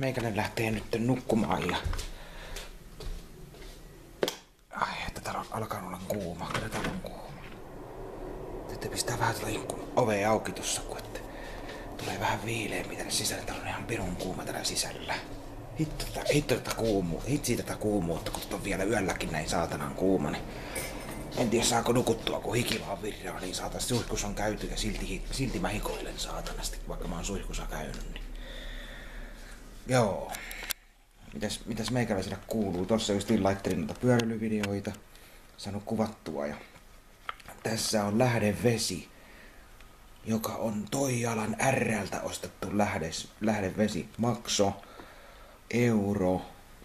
Meikäläinen lähtee nyt nukkumaan ja... Ai, että täällä on alkanut olla kuuma. Kyllä täällä on kuuma. Sitten pistää vähän tuota ovea auki tossa, kun että tulee vähän viileämpi tänne sisälle. Täällä on ihan pirun kuuma täällä sisällä. Hitsi tätä kuumuutta, kun on vielä yölläkin näin saatanan kuuma. Niin en tiedä saako nukuttua, kun hiki vaan virraa, niin saataisiin suihkus on käyty ja silti mä hikoilen saatanasti, vaikka mä oon suihkussa käynyt. Niin. Joo. Mitäs meikäläisellä kuuluu? Tossa justiin laittelin noita pyöräilyvideoita, saanut kuvattua ja tässä on lähdevesi, joka on Toijalan R:ltä ostettu lähdevesi. Makso euro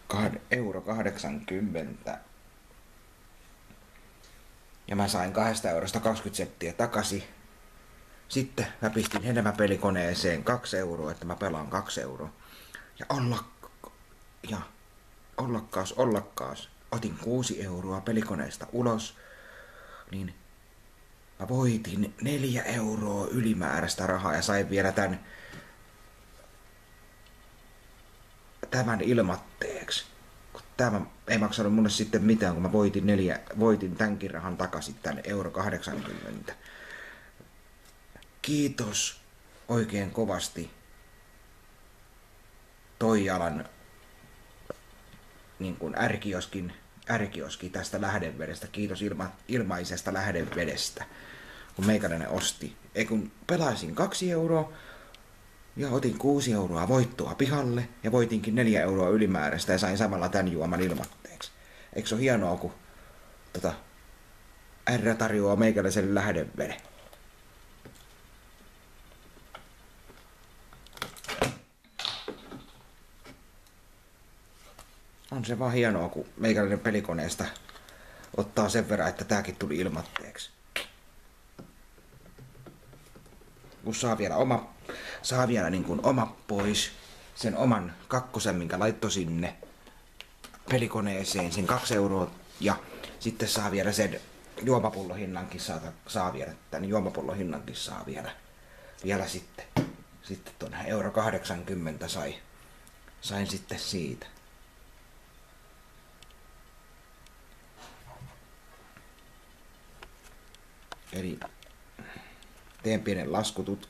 80. Ja mä sain 2 eurosta 20 senttiä takaisin. Sitten mä pistin hedelmäpelikoneeseen 2 euroa, että mä pelaan 2 euroa. Ja ollakkaas. Otin 6 euroa pelikoneesta ulos. Niin mä voitin 4 euroa ylimääräistä rahaa ja sain vielä tämän ilmatteeksi. Tämä ei maksanut mulle sitten mitään, kun mä voitin tämänkin rahan takaisin, tän euro 80. Kiitos oikein kovasti Toijalan niin kuin ärkioski tästä lähdevedestä. Kiitos ilmaisesta lähdevedestä, kun meikäläinen osti. Kun pelasin 2 euroa ja otin 6 euroa voittoa pihalle ja voitinkin 4 euroa ylimääräistä ja sain samalla tän juoman ilmatteeksi. Eikö se ole hienoa, kun R tarjoaa meikäläiselle lähdeveden? On se vaan hienoa, kun meikäläinen pelikoneesta ottaa sen verran, että tääkin tuli ilmatteeksi. Kun saa vielä niin kuin oma pois, sen oman 2, minkä laittoi sinne pelikoneeseen, sen 2 euroa, ja sitten saa vielä sen juomapullohinnankin saa vielä, tän juomapullohinnankin saa vielä sitten tuonne euro 80 sain sitten siitä. Eli teen pienen laskutut.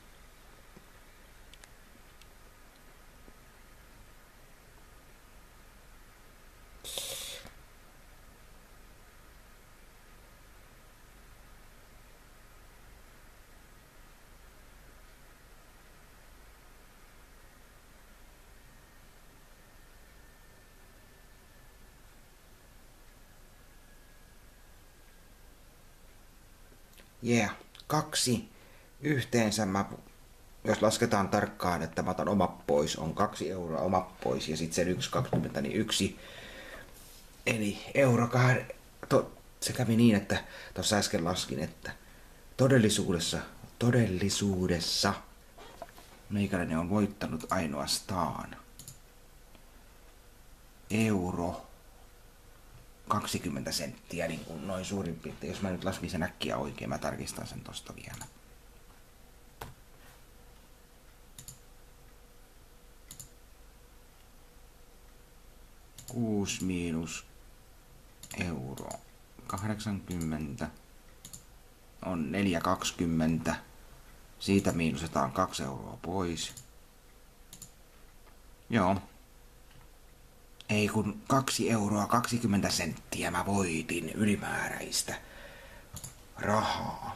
Kaksi yhteensä jos lasketaan tarkkaan, että mä otan oma pois, on 2 euroa oma pois ja sitten sen 1,20 niin 1. Eli euro se kävi niin, että tuossa äsken laskin, että todellisuudessa meikäläinen on voittanut ainoastaan euro 20 senttiä, niin kuin noin suurin piirtein. Jos mä nyt laskin sen äkkiä oikein, mä tarkistan sen tosta vielä. Kuusi miinus euro 80 on 4,20. Siitä miinusetaan 2 euroa pois. Joo. Ei kun 2 euroa 20 senttiä mä voitin ylimääräistä rahaa.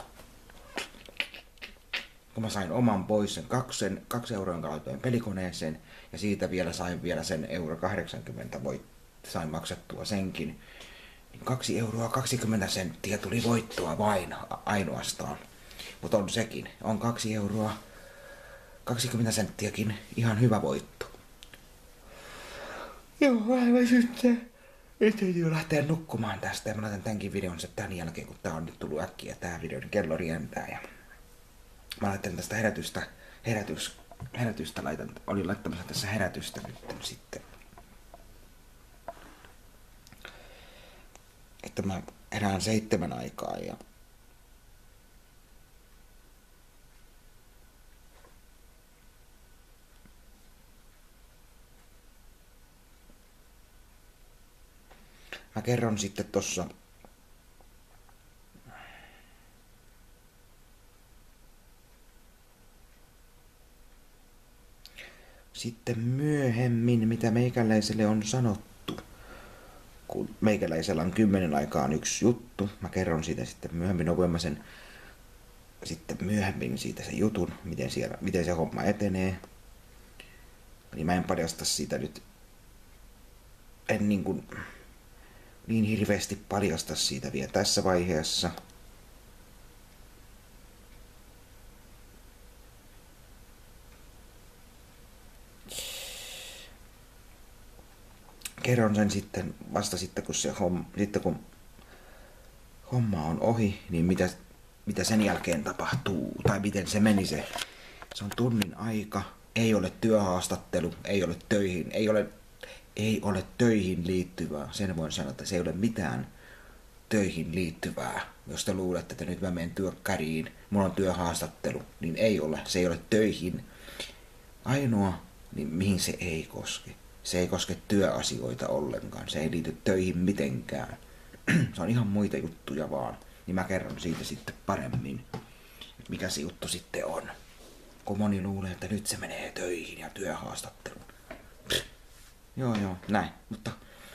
Kun mä sain oman pois sen 2 euroa, jonka laitoin pelikoneeseen, ja siitä sain vielä sen euro 80 sain maksettua senkin. Niin 2 euroa 20 senttiä tuli voittoa vain ainoastaan. Mutta on sekin. On 2 euroa 20 senttiäkin ihan hyvä voitto. Joo, mä väsyttää. Nyt täytyy lähteä nukkumaan tästä ja mä laitan tämänkin videon tämän jälkeen, kun tää on nyt tullut äkkiä tää video, niin kello rientää. Ja mä laitan tästä herätystä olin laittamassa tässä herätystä nyt sitten. Että mä herään 7 aikaa ja Mä kerron sitten tossa sitten myöhemmin, mitä meikäläiselle on sanottu. Kun meikäläisellä on 10 aikaan yksi juttu, mä kerron siitä sitten myöhemmin, mä sen sitten myöhemmin siitä sen jutun, miten se homma etenee. Niin mä en paljasta siitä nyt, en niin hirveästi paljasta siitä vielä tässä vaiheessa. Kerron sen sitten vasta sitten, kun homma on ohi, niin mitä sen jälkeen tapahtuu, tai miten se meni se. Se on tunnin aika, ei ole työhaastattelu, ei ole töihin liittyvää. Sen voin sanoa, että se ei ole mitään töihin liittyvää. Jos te luulette, että nyt mä menen työkkäriin, mulla on työhaastattelu, niin ei ole. Se ei ole töihin. Ainoa, niin mihin se ei koske. Se ei koske työasioita ollenkaan. Se ei liity töihin mitenkään. Se on ihan muita juttuja vaan. Niin mä kerron siitä sitten paremmin, mikä se juttu sitten on. Kun moni luulee, että nyt se menee töihin ja työhaastatteluun. Joo, näin. Mutta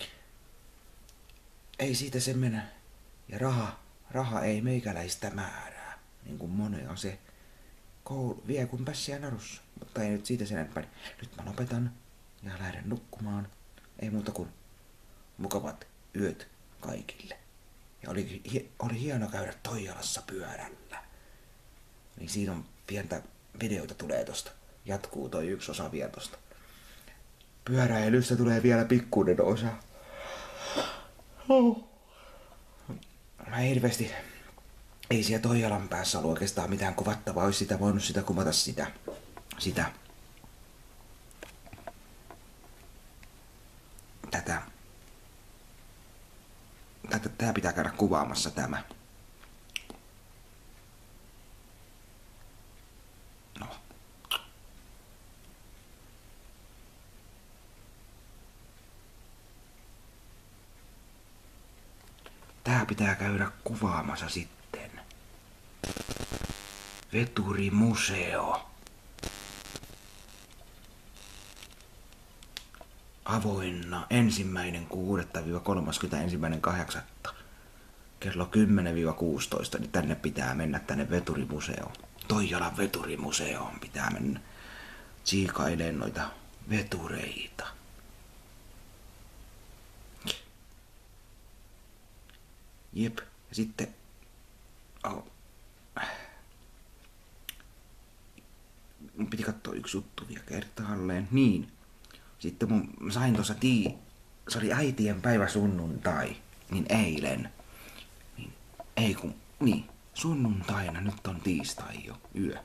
ei siitä se mennä. Ja raha ei meikäläistä määrää. Niin kuin monella se vie kun pässiä narussa. Mutta ei nyt siitä sen enempää. Nyt mä lopetan ja lähden nukkumaan. Ei muuta kuin mukavat yöt kaikille. Ja oli hieno käydä Toijalassa pyörällä. Niin siinä on pientä videoita tulee tosta. Jatkuu toi yksi osa vielä tosta. Pyöräilystä tulee vielä pikkuinen osa. Mä hirveesti ei siellä Toijalan päässä ollut oikeastaan mitään kuvattavaa. Olisi sitä voinut sitä kuvata sitä. Tää pitää käydä kuvaamassa tämä. No. Tää pitää käydä kuvaamassa sitten. Veturimuseo. Avoinna 1.6.–31.8. kello 10–16, niin tänne pitää mennä tänne veturimuseoon. Toijalan veturimuseoon pitää mennä tsiikailemaan noita vetureita. Jep, ja sitten mun piti katsoa yksi juttu vielä kertaalleen. Niin. Sitten mä sain tuossa se oli äitien päivä sunnuntai, niin eilen. Niin, sunnuntaina, nyt on tiistai jo, yö.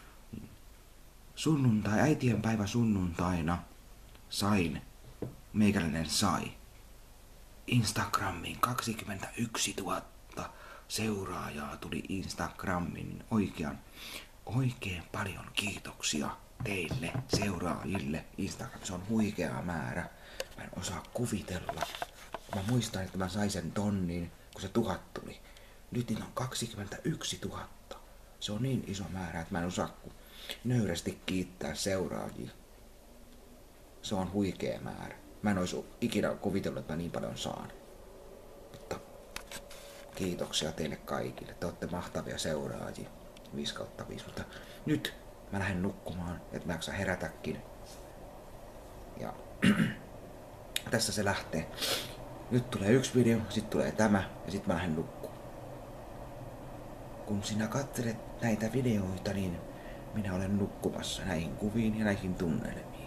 Äitien päivä sunnuntaina meikäläinen sai Instagramiin 21 000 seuraajaa tuli Instagramiin. Oikein paljon kiitoksia teille seuraajille. Instagram, se on huikea määrä. Mä en osaa kuvitella. Mä muistan, että mä sain sen tonnin, kun se 1000 tuli. Nyt niitä on 21 000. Se on niin iso määrä, että mä en osaa nöyrästi kiittää seuraajia. Se on huikea määrä. Mä en olisi ikinä kuvitellut, että mä niin paljon saan. Mutta kiitoksia teille kaikille. Te olette mahtavia seuraajia. 5/5. Mutta nyt mä lähden nukkumaan, että mä jaksan herätäkin. Ja tässä se lähtee. Nyt tulee yksi video, sit tulee tämä ja sit mä lähden nukkumaan. Kun sinä katselet näitä videoita, niin minä olen nukkumassa näihin kuviin ja näihin tunnelmiin.